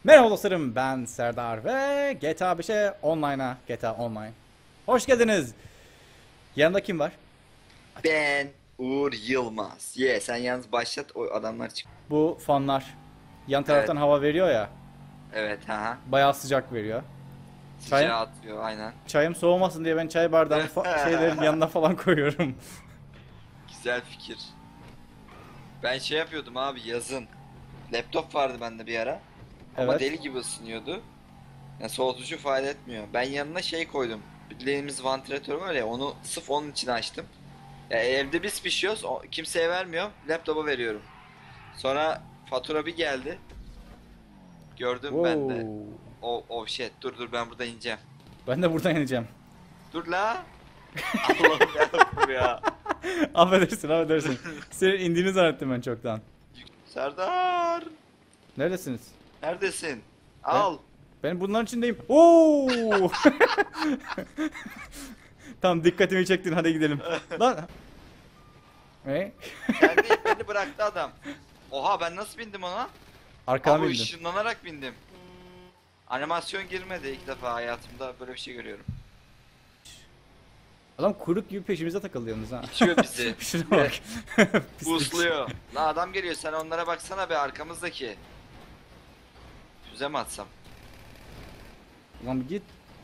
Merhaba dostlarım, ben Serdar ve GTA 5'e online'a, GTA Online. Hoş geldiniz. Yanında kim var? Ben Uğur Yılmaz. Sen yalnız başlat, o adamlar çık. Bu fanlar. Yan Evet, taraftan hava veriyor ya, evet, ha. bayağı sıcak veriyor. Çayım, Sıcağı atıyor aynen. çayım soğumasın diye ben çay bardağını şeylerin yanına falan koyuyorum. Güzel fikir. Ben şey yapıyordum abi yazın. Laptop vardı bende bir ara. Ama Evet. deli gibi ısınıyordu. Yani soğutucu fayda etmiyor. Ben yanına şey koydum. Bildiğimiz vantilatör var ya, onu sırf onun için açtım. Ya evde biz pişiyoruz, kimseye vermiyorum. Laptopa veriyorum. Sonra fatura bir geldi. Gördüm ben de. Wow. Oh shit. Dur ben burada ineceğim. Ben de buradan ineceğim. Dur la. Allah'ım yarabbim ya. Affedersin. Senin indiğini zannettim ben çoktan. Serdar. Neredesiniz? Neredesin? Al. Ben bunların içindeyim. Oo! Tamam, dikkatimi çektin, hadi gidelim. Lan. Ne? Beni bıraktı adam. Oha, ben nasıl bindim ona? Arkadan Abi bindim. ışınlanarak bindim. Animasyon girmedi, ilk defa hayatımda böyle bir şey görüyorum. Adam kuyruk gibi peşimize takıldı yalnız ha. İçiyor bizi. Şuna bak. Pislik. Busluyor. La adam geliyor, sen onlara baksana be, arkamızdaki. Füze mi atsam? Lan bir git.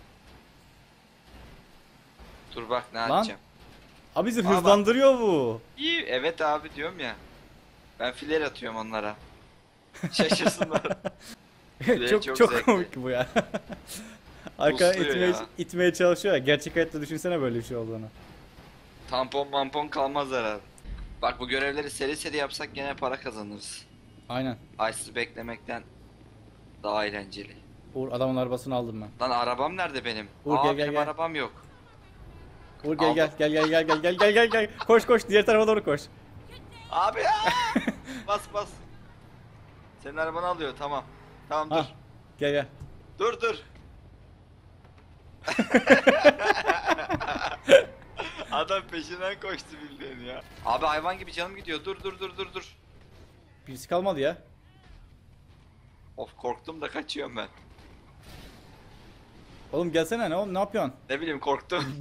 Dur bak ne Lan. yapacağım. Abi bizi Aa, bak. hızlandırıyor bu. İyi, evet abi diyorum ya. Ben filer atıyorum onlara. Şaşırsınlar. çok çok çok zevkli. komik bu ya. Arkadan Busluyor itmeye, ya. itmeye çalışıyor ya. Gerçek hayatta düşünsene böyle bir şey olduğunu. Tampon mampon kalmaz herhalde. Bak, bu görevleri seri seri yapsak gene para kazanırız. Aynen. Ice'ı beklemekten daha eğlenceli. Uğur, adamın arabasını aldım ben. Lan arabam nerede benim? Uğur, gel, Benim gel. arabam yok. Uğur gel Aldım. gel. Koş diğer tarafa doğru koş. Abi ya! Bas. Senin arabanı alıyor, tamam. Tamam dur. Ha. Gel. Dur. Adam peşinden koştu bildiğin ya. Abi hayvan gibi canım gidiyor. Dur. Birisi kalmadı ya. Of, korktum da kaçıyorum ben. Oğlum gelsene, ne yapıyorsun? Ne bileyim, korktum.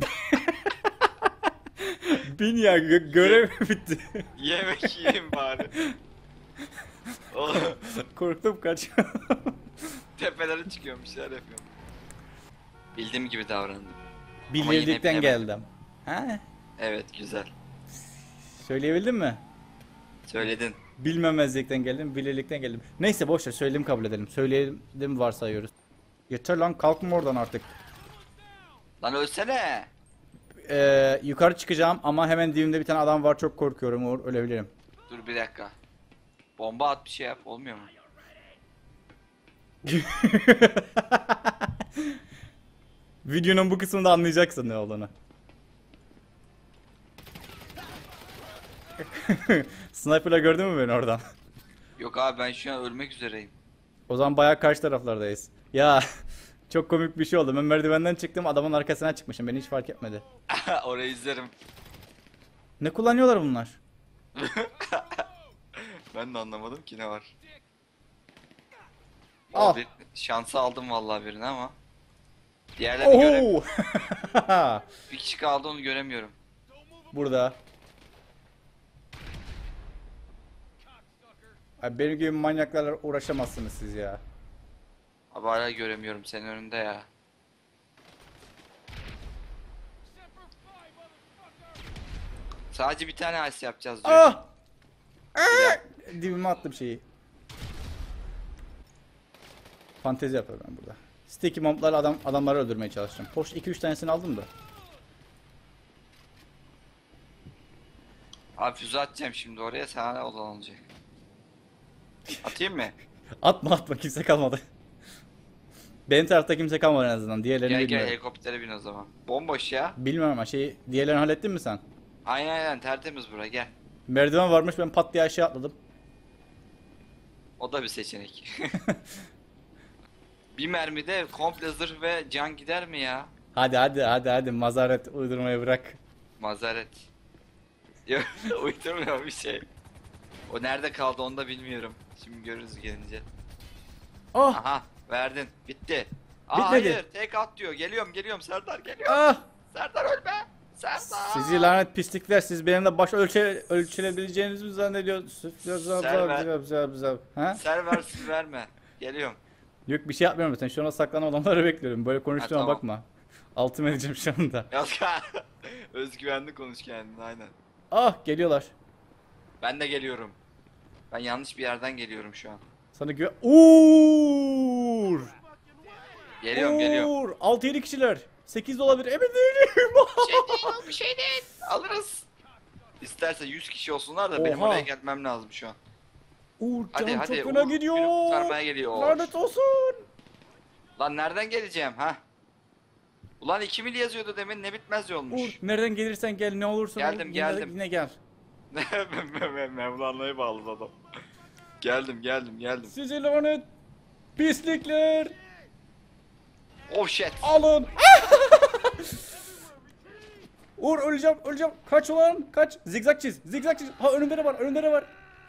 Bin ya, görev bitti. Yemek yiyeyim bari. Oğlum, Korktum, kaç. tepelere çıkıyorum, bir şeyler yapıyorum. Bildiğim gibi davrandım. Bilirlikten bilemedim. geldim. Ha? Evet, güzel. Söyleyebildin mi? Söyledin. Bilmemezlikten geldim, bilirlikten geldim. Neyse boş ver, söylediğimi kabul edelim. Söyledim varsayıyoruz. Yeter lan, kalkma oradan artık. Lan ölsene. Yukarı çıkacağım ama hemen dibimde bir tane adam var, çok korkuyorum Uğur, ölebilirim. Dur bir dakika. Bomba at, bir şey yap, olmuyor mu? Videonun bu kısmında anlayacaksın ne olduğunu. Sniper'la gördün mü beni oradan? Yok abi, ben şu an ölmek üzereyim. O zaman bayağı karşı taraflardayız. Ya çok komik bir şey oldu. Ben merdivenden çıktım, adamın arkasına çıkmışım. Beni hiç fark etmedi. Orayı izlerim. Ne kullanıyorlar bunlar? Ben de anlamadım ki ne var. Al. Abi şansı aldım vallahi birini ama. Diğerlerini göremiyorum. Oho! Bir kişi kaldı, onu göremiyorum. Burada. Abi benim gibi manyaklarla uğraşamazsınız siz ya. Abi hala göremiyorum, senin önünde ya. Sadece bir tane ice yapacağız diyor. Ah! Dibime attım şeyi. Fantezi yapıyorum ben burada. Sticky bomb'larla adamları öldürmeye çalıştım. Hoş 2-3 tanesini aldım da. Abi füze atacağım şimdi oraya, sana olan olacak. Atayım mı? Atma, kimse kalmadı. Benim tarafta kimse kalmadı en azından. Diğerlerini Gel bilmiyorum. helikoptere bin o zaman. Bomboş ya. Bilmiyorum ama diğerlerini hallettin mi sen? Aynen tertemiz bura, gel. Merdiven varmış, ben pat diye aşağı atladım. O da bir seçenek. Bir mermide komple zırh ve can gider mi ya? Hadi mazaret uydurmayı bırak. Mazaret. Yok, uydurmuyor bir şey. O nerede kaldı onu da bilmiyorum. Şimdi görürüz gelince. Oh! Aha, Verdin. Bitti. Aa, Bitmedi. hayır. Tek at diyor. Geliyorum Serdar geliyor. Ah! Serdar ölme. Serdar. Sizi lanet pislikler, siz benimle baş ölçülebileceğinizi mi zannediyorsunuz? Ha? Serversiz verme. Geliyorum. Yok bir şey yapmıyorum zaten. Şu anda saklanan adamları bekliyorum. Böyle konuştuğuma tamam. bakma. Altımı edeceğim şu anda. Yaz özgüvenli konuş kendine aynen. Ah geliyorlar. Ben de geliyorum. Ben yanlış bir yerden geliyorum şu an. Sana Uğur! Geliyorum. Uğur! 6-7 kişiler. 8 de olabilir. Emin değilim. Bir şey değil. Alırız. İsterse 100 kişi olsunlar da benim Oha. oraya gelmem lazım şu an. Uğur Hadi canım hadi. çok fena Uğur, gidiyor. beni kurtarmaya geliyor. Lanet olsun. Lan nereden geleceğim ha? Ulan 2 mil yazıyordu demin ne bitmez yolmuş. Uğur nereden gelirsen gel ne olursa Geldim, ol, geldim. Yine gel. Mevlana'yı bağladı adam. Geldim. Sizi lanet pislikler. Oh shit. Alın. Uğur öleceğim. Kaç ulan kaç. Zigzag çiz. Ha önümde de var.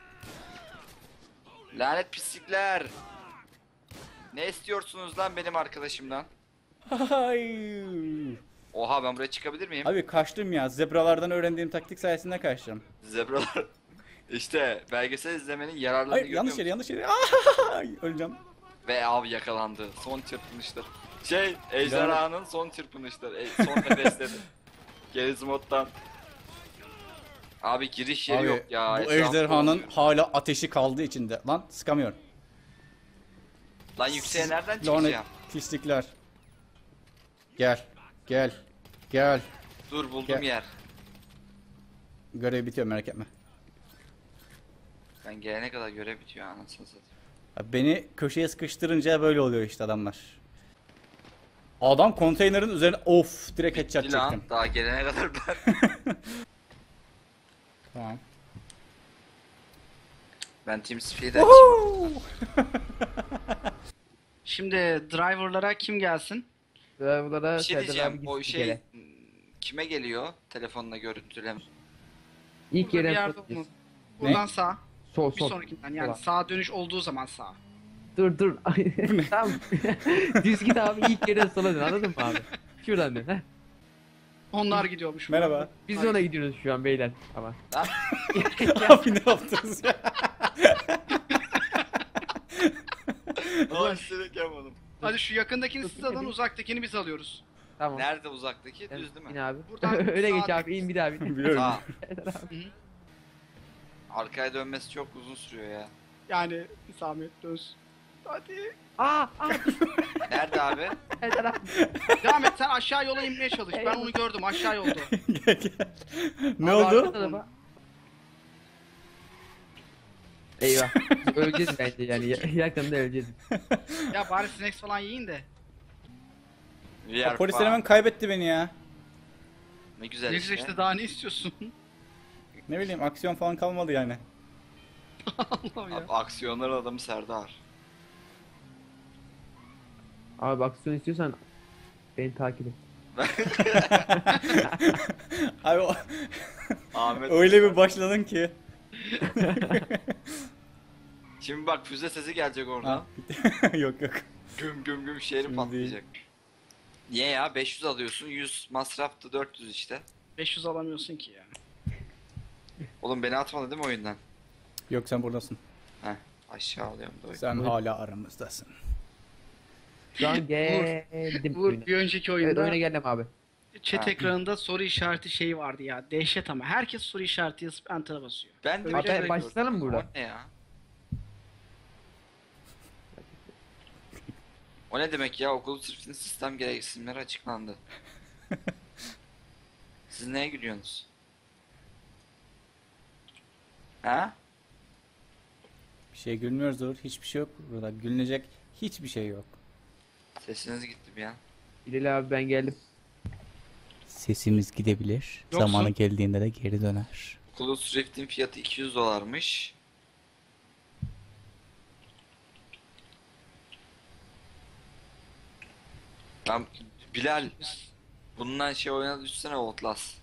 Lanet pislikler. Ne istiyorsunuz lan benim arkadaşımdan? Hayır. Oha ben buraya çıkabilir miyim? Abi kaçtım ya. Zebralardan öğrendiğim taktik sayesinde kaçtım. Zebralar. İşte belgesel izlemenin yararlarını Hayır görüyor yanlış musun? yere. Ay, öleceğim. Ve av yakalandı. Son çırpınışlar. Ejderhanın son çırpınışları. Son nefesleri. Geriz moddan. Abi giriş yeri Abi yok ya. bu etrafı ejderhanın oluyor. hala ateşi kaldığı içinde. Lan sıkamıyor. Lan yükseğe nereden Lanet çıkacağım? pislikler. Gel. Dur buldum Gel. yer. Görev bitiyor merak etme. Ben gelene kadar görev bitiyor anasını satayım. Abi beni köşeye sıkıştırınca böyle oluyor işte adamlar. Adam konteynerin üzerine direkt headshot Bitti lan, çektim. daha gelene kadar ben. Tamam. Ben TeamSpeak'e de açayım. Şimdi driverlara kim gelsin? Bir Bunlara şey Serdar diyeceğim. abi O gitsin şey bir kere. kime geliyor? Telefonla görüntüleme. İlk Burada bir yere yerde olmalı. Buradan sağ. sol Bir sol. sonrakinden yani Sola. sağa dönüş olduğu zaman sağ. Dur. Tamam. Düz git abi ilk yere sola dön anladın mı abi? Şuradan dön. Heh. Onlar gidiyormuş. Merhaba. Biz de ona gidiyoruz şu an beyler. Ama. Lan Abi ne yaptınız ya? Ay sürekli yapmadım. Hadi şu yakındakini Dur, siz alın, bir- uzaktakini biz alıyoruz. Tamam. Nerede uzaktaki? Düz değil İn mi? abi. Buradan Öyle geç sağa- abi in bir daha bin. Biliyorum. Sağ. Serdar abi. Arkaya dönmesi çok uzun sürüyor ya. Yani bir zahmet dönsün. Hadi. Aa Nerede abi? Serdar abi. Devam et, sen aşağı yola inmeye çalış. Ben onu gördüm, aşağı yolda. Gel. Ne Abi, oldu? arka tarafa. Eyvah. Öleceğiz bence yani yakında öleceğiz. Ya bari snacks falan yiyin de. We are Polisler fine. hemen kaybetti beni ya. Ne güzel Neyse işte. işte daha ne istiyorsun? Ne bileyim aksiyon falan kalmadı yani. Allah'ım ya. Abi, aksiyonlar adamı Serdar. Abi aksiyon istiyorsan beni takip et. Abi Ahmet. öyle bir başladın ki. Şimdi bak füze sesi gelecek oradan. Ha. Yok. Güm şehri Şimdi patlayacak. Niye ya? 500 alıyorsun, 100 masraftı 400 işte. 500 alamıyorsun ki ya. Oğlum beni atmadı değil mi oyundan? Yok sen buradasın. Heh, aşağı alıyorum da oyunu. Sen hala aramızdasın. Şu an geldim Bu oyuna. bir önceki Evet oyunda oyuna geldim abi. chat Ha. ekranında soru işareti şey vardı ya. Dehşet ama. Herkes soru işareti yazıp enter'a basıyor. Ben de Öyle bir şey Abi başlayalım mı gördüm. burada? O ne ya? O ne demek ya? Okul sırfının sistem gereksinimleri açıklandı. Siz neye gülüyorsunuz? Ha? Bir şey gülmüyoruz Uğur. Hiçbir şey yok burada. Gülünecek hiçbir şey yok. Sesiniz gitti bir an. Bilal abi ben geldim. Sesimiz gidebilir. Yoksun. Zamanı geldiğinde de geri döner. Oculus Rift'in fiyatı 200 dolarmış. Ben Bilal bundan şey oynadı üstüne Outlast.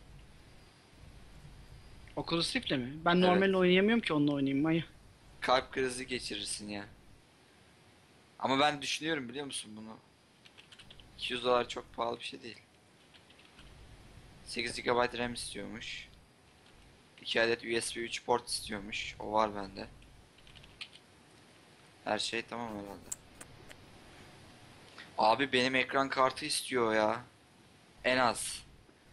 Oculus Rift'le mi? Ben Evet. normalde oynayamıyorum ki onunla oynayayım. Maya. Kalp krizi geçirirsin ya. Ama ben düşünüyorum biliyor musun bunu? 200 dolar çok pahalı bir şey değil. 8 GB RAM istiyormuş. 2 adet USB 3 port istiyormuş. O var bende. Her şey tamam herhalde. Abi benim ekran kartı istiyor ya. En az.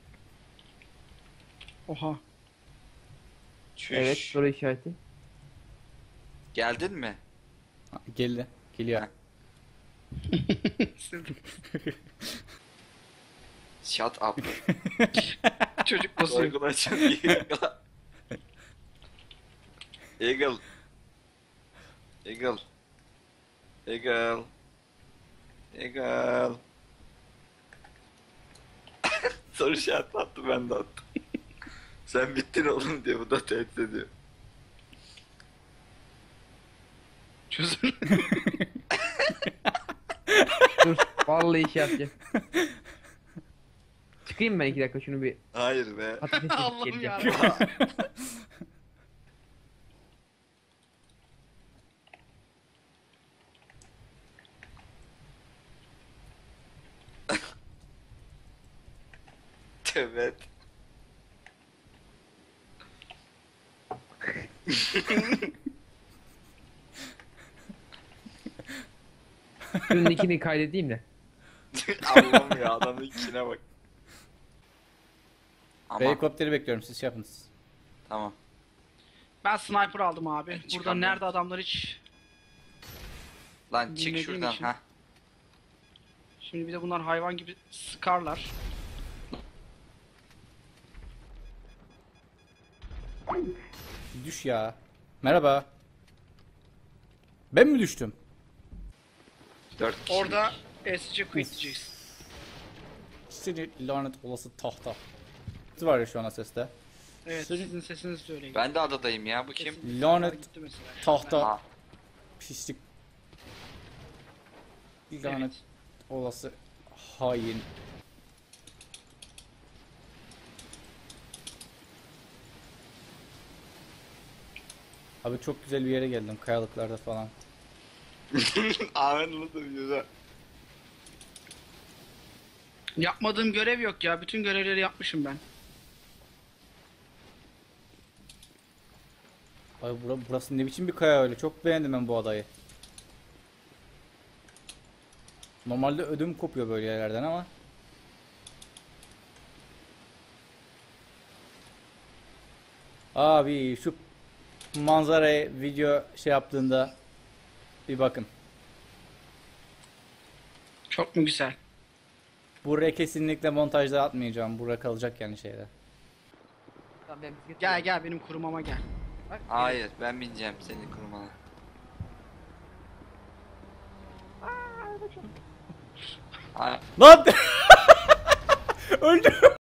Oha. Çüş. Evet, soru işareti. Geldin mi? Ha, geldi. Geliyor. Shut up. Çocuk basıyor. Sorgulaşın. Eagle. Eagle. Eagle. Eagle. Eagle. Soru işareti attı, ben de attım. Sen bittin oğlum diye, bu da tehdit ediyor. Çözüm. Dur, vallahi iş yapacağım. Çıkayım ben 2 dakika şunu bir Hayır be. patates yapıp Allah'ım geleceğim. ya. Evet. Şunun ikini kaydedeyim de. Allah'ım ya, adamın içine bak. Ama Helikopteri bekliyorum, siz şey yapınız. tamam. Ben sniper aldım abi. Burada çıkamıyorum. nerede adamlar hiç. Lan çık Bilmediğim şuradan için. ha. Şimdi bir de bunlar hayvan gibi sıkarlar. Düş ya. Merhaba. Ben mi düştüm? 4 kişi. Orada SC quit diyeceksin. Seni lanet olası tahta. Siz var ya şu an seste. Evet, Seni- sizin sesiniz de öyle. Ben de adadayım ya, bu kim? Kesin. Lanet Gitti mesela. tahta. Aa, Pislik. Evet. Lanet olası hain. Abi çok güzel bir yere geldim, kayalıklarda falan. Ahmet nasıl biliyor? Yapmadığım görev yok ya. Bütün görevleri yapmışım ben. Abi burası ne biçim bir kaya öyle, çok beğendim ben bu adayı. Normalde ödüm kopuyor böyle yerlerden ama. Abi şu manzaraya video şey yaptığında bir bakın. Çok mu güzel? Buraya kesinlikle montajda atmayacağım. Buraya kalacak yani şeyde. Tamam, ben bisiklet Gel gel benim kurumama gel. Bak, Hayır, ben bineceğim senin kurumana. Hayır. Lan! Öldüm.